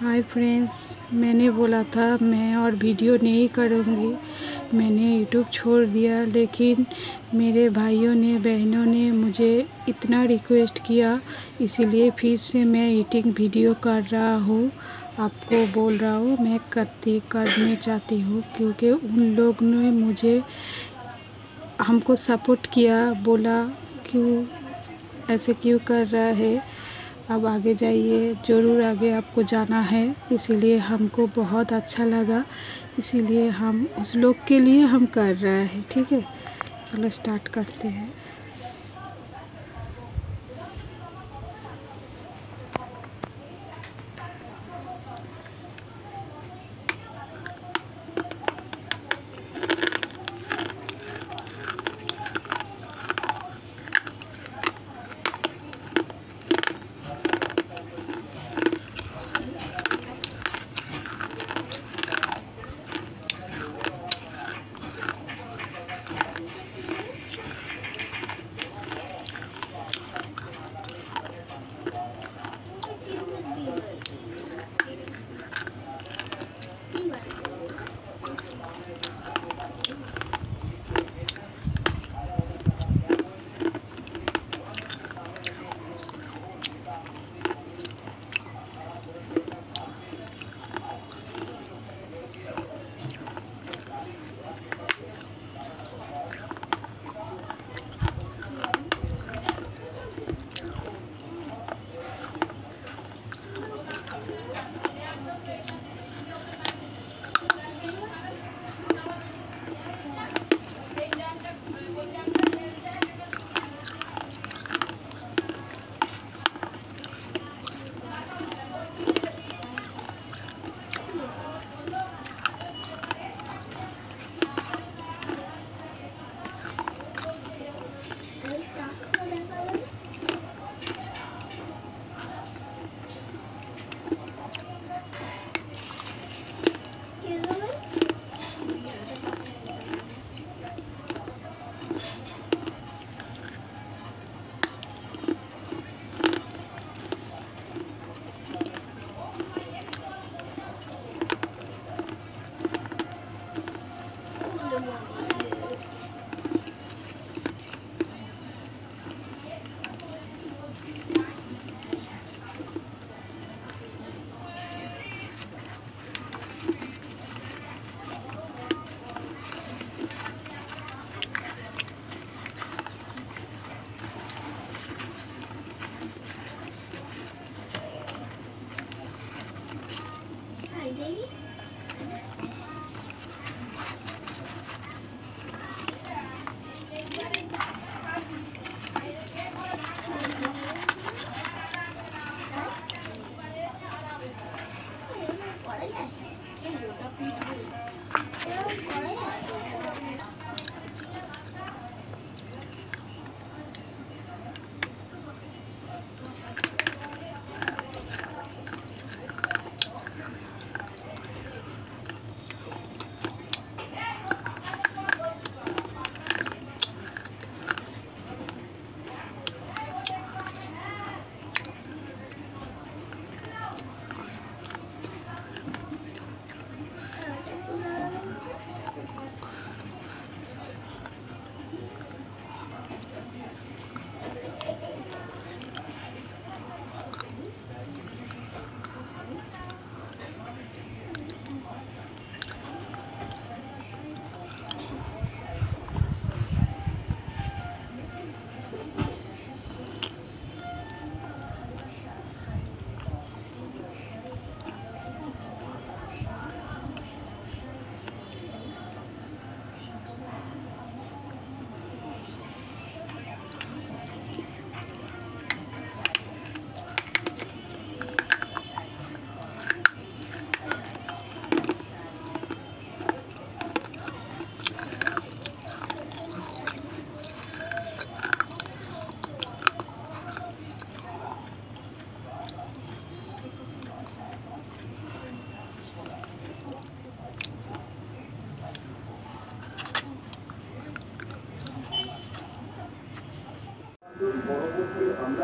Hi friends, मैंने बोला था मैं और वीडियो नहीं करूँगी। मैंने यूट्यूब छोड़ दिया, लेकिन मेरे भाइयों ने बहनों ने मुझे इतना रिक्वेस्ट किया, इसीलिए फिर से मैं ईटिंग वीडियो कर रहा हूँ। आपको बोल रहा हूँ, मैं करने चाहती हूँ, क्योंकि उन लोग ने मुझे हमको सपोर्ट किया, बोला क्यों ऐसे क्यों कर रहा है, अब आगे जाइए, ज़रूर आगे आपको जाना है। इसीलिए हमको बहुत अच्छा लगा, इसीलिए हम उस लोग के लिए हम कर रहे हैं। ठीक है, चलो स्टार्ट करते हैं।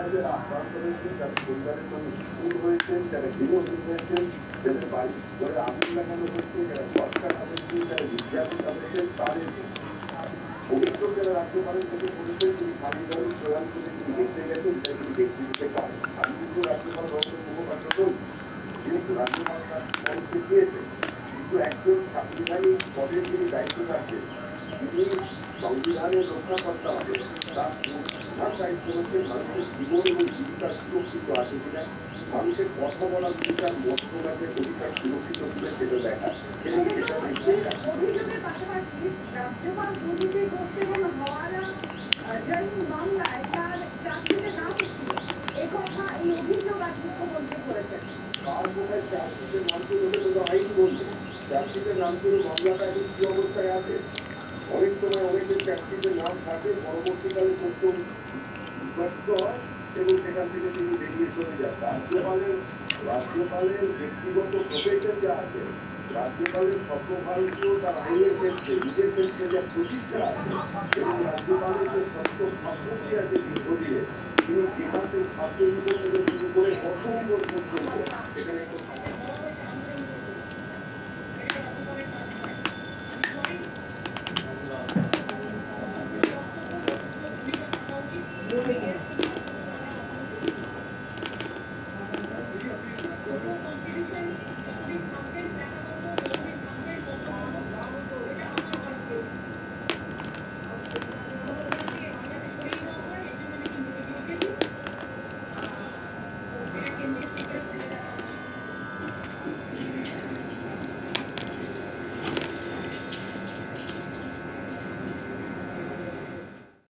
যারা আক্রান্ত হয়েছেন, যারা পরিবারের মানুষ খুন হয়েছেন, যারা গৃহহীন হয়েছেন, যাদের বাড়ি ঘরে আগুন লাগানো হয়েছে, যারা সরকার হয়েছে, যারা নির্যাতিত হয়েছেন, তাদের পবিত্র যারা রাজ্যপালের থেকে বলেছেন তিনি স্বাধীনভাবে প্রদান করে তিনি দেখতে গেছেন, তাই তিনি দেখতে দিতে পারেন। আমি কিন্তু রাজ্যপাল রঞ্জন মুখোপাধ্যায় নই, তিনি তো রাজ্যপাল পদকে দিয়েছেন, কিন্তু একজন সাংবিধানিক পদের যিনি দায়িত্ব থাকবেন, তিনি সংবিধানের রক্ষাকর্তা হবে, তার প্রধান দায়িত্ব হচ্ছে মানুষের জীবন এবং জীবিকা সুরক্ষিত আছে কিনা, মানুষের কথা বলার অধিকার, মত প্রকাশের অধিকার সুরক্ষিত কিনা সেটা দেখা, তিনি সেটা দেখতেই রাখেন। অভিযোগের পাশাপাশি রাজ্যপাল দুর্নীতিগ্রস্ত এবং হাওয়ালা জমি মামলায় তার চাকরিতে নাম ছিল, একথা এই অভিযোগ আজ মুখ্যমন্ত্রী করেছেন। কার কোথায় চাকরিতে নাম ছিল তো আইন বলছে, চাকরিতে নাম ছিল মামলাটা এখন কি অবস্থায় আছে। অনেক সময় অনেকের চাকরিতে নাম থাকে, পরবর্তীকালে তথ্য নষ্ট হয় এবং সেখান থেকে তিনি বেরিয়ে চলে যান। রাজ্যপালের ব্যক্তিগত প্রফেশন যা আছে, রাজ্যপালের সর্বভারতীয় তার আইনের ক্ষেত্রে নিজের ক্ষেত্রে যা প্রতিষ্ঠা আছে এবং রাজ্যপালের যে সত্য ভাবমূর্তি আছে দীর্ঘদিনে, তিনি যেখান থেকে ছাত্র জীবন থেকে শুরু